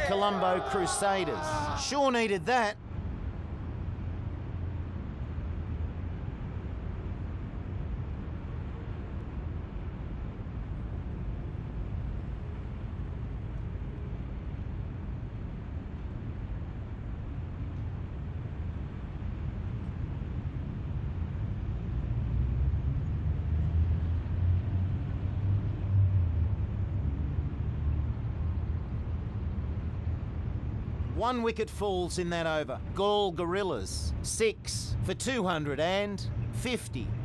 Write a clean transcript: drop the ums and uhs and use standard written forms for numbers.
Colombo Crusaders. Sure needed that. One wicket falls in that over. Gaul Gorillas, 6 for 250.